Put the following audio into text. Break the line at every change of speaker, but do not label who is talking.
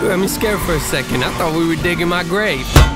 You had me scared for a second. I thought we were digging my grave.